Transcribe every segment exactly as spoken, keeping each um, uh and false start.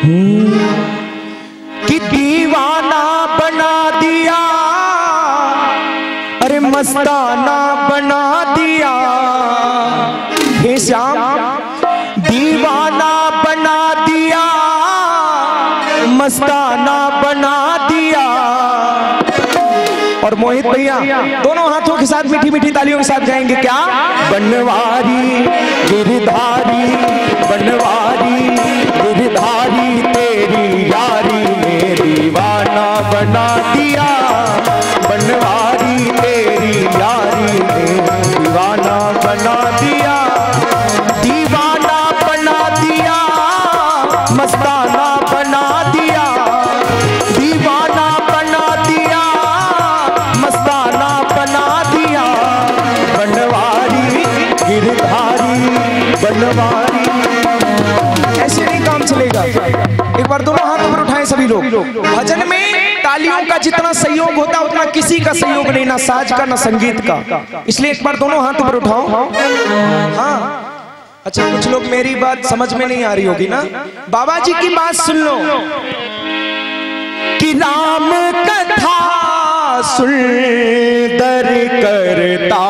कि दीवाना बना दिया, अरे मस्ताना बना दिया। हे श्याम, दीवाना बना दिया, मस्ताना बना दिया। और मोहित भैया दोनों हाथों के साथ मीठी मीठी तालियों के साथ गाएंगे क्या? बनवारी गिरधारी, बनवारी गिरधारी, तेरी यारी ने दीवाना बना दिया। बनवारी तेरी यारी ने दीवाना बना दिया। दीवाना बना दिया, मस्ताना बना दिया। दीवाना बना दिया, मस्ताना बना दिया। बनवारी गिरधारी, बनवारी। ऐसे नहीं काम चलेगा। एक बार दोनों हाथ ऊपर उठाएं सभी लोग। भजन में तालियों का जितना सहयोग होता है उतना किसी का सहयोग नहीं, ना साज का ना संगीत का। इसलिए एक बार दोनों हाथ ऊपर उठाओ। हाँ अच्छा, कुछ लोग मेरी बात समझ में नहीं आ रही होगी ना। बाबा जी की बात सुन लो कि राम कथा सुंदर करता,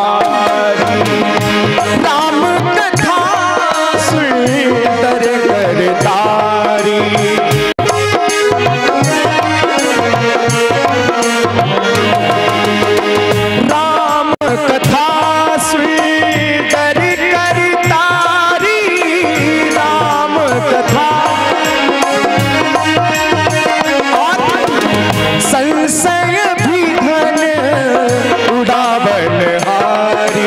राम कथा सुंदर करता। राम कथा सुंदर करतारी, राम कथा। और संशय भी धन उड़ावन हारी।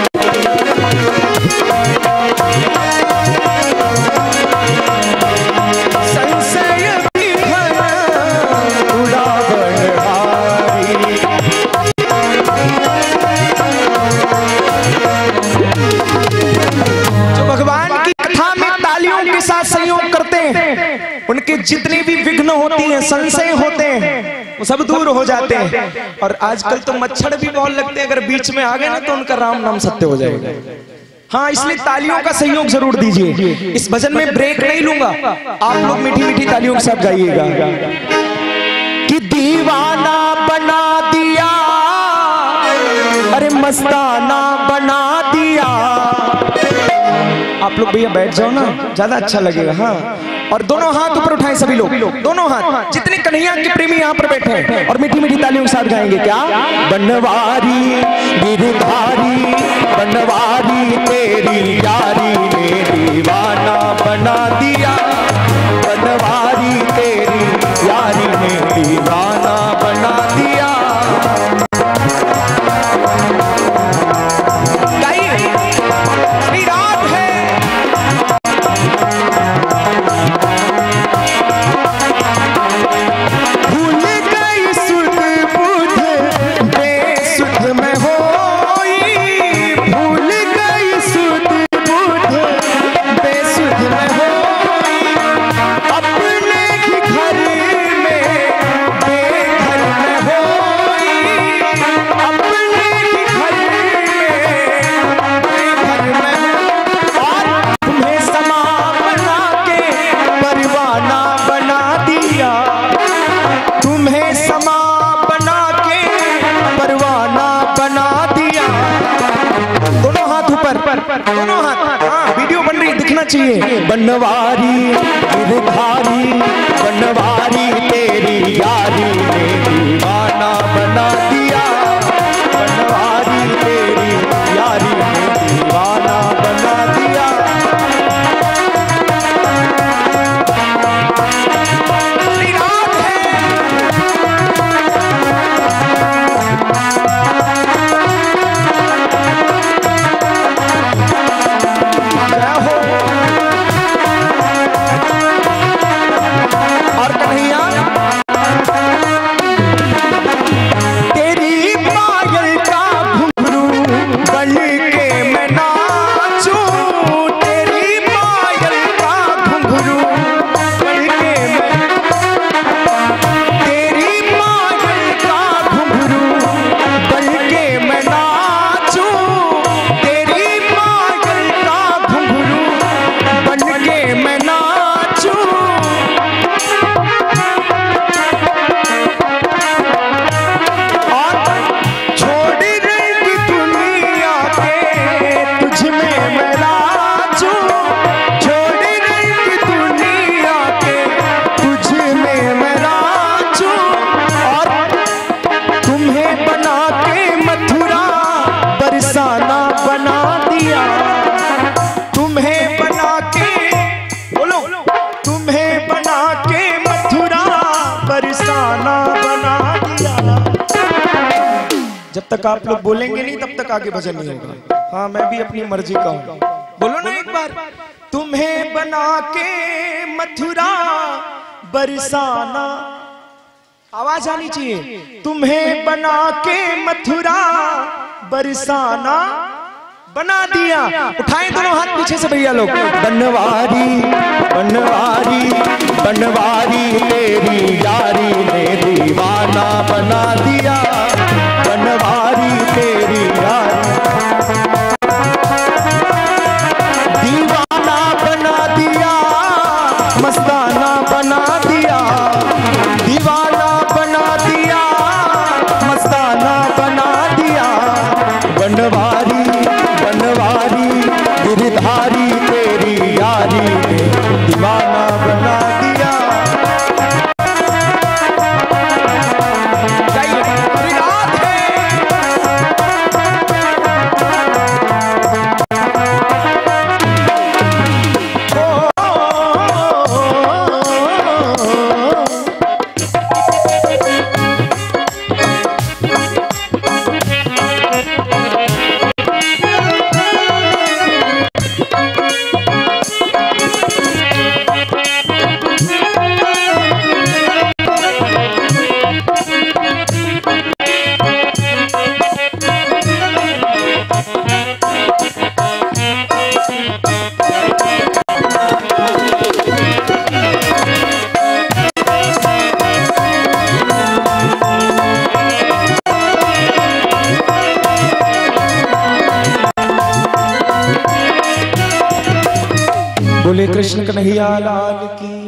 संशय भी धन उड़ावन हारी। जो भगवान की कथा में तालियों के साथ सहयोग करते हैं, उनके जितने भी विघ्न होती हैं, संशय होते हैं, वो सब दूर हो जाते हैं। और आजकल तो मच्छर भी बहुत लगते हैं, अगर बीच में आ गए ना तो उनका राम नाम सत्य हो जाएगा। हाँ, इसलिए तालियों का सहयोग जरूर दीजिए। इस भजन में ब्रेक नहीं लूंगा, आप लोग मीठी मीठी तालियों के साथ गाइएगा कि दीवाना बना दिया, अरे मस्ताना बना दिया। आप लोग भैया बैठ जाओ ना, ज्यादा अच्छा लगेगा। हाँ, और दोनों हाथ ऊपर उठाएं सभी लोग, दोनों हाथ। जितने कन्हैया के प्रेमी यहाँ पर बैठे हैं और मीठी मीठी तालियों के साथ गाएंगे क्या? बनवारी गिरधारी, बनवारी तेरी यारी ने दीवाना बना दिया। बनवारी तेरी यारी ने दीवाना बना दिया। दोनों हाथ, हाँ, वीडियो बन रही दिखना चाहिए। बनवारी गिरधारी, बनवारी तेरी यारी ने दीवाना बना दिया। बनवारी तेरी यारी ने दीवाना बना दिया। और तक आप लोग बोलेंगे नहीं तब तक आगे भजन नहीं होगा। हाँ मैं भी अपनी मर्जी का हूँ। बोलो ना एक बार। तुम्हें बना के मथुरा बरसाना, आवाज आनी चाहिए। तुम्हें बना के मथुरा बरसाना बना दिया। उठाएं दोनों हाथ पीछे से भैया लोग। बनवारी बनवारी बनवारी तेरी यारी ने दीवाना बना दिया। बनवारी तेरी यारी दीवाना बना दिया, मस्ताना बना दिया। दीवाना बना दिया, मस्ताना बना दिया। बनवारी बनवारी गिरधारी तेरी यारी ने दीवाना बना दिया। बोले कृष्ण कन्हैया लाल की।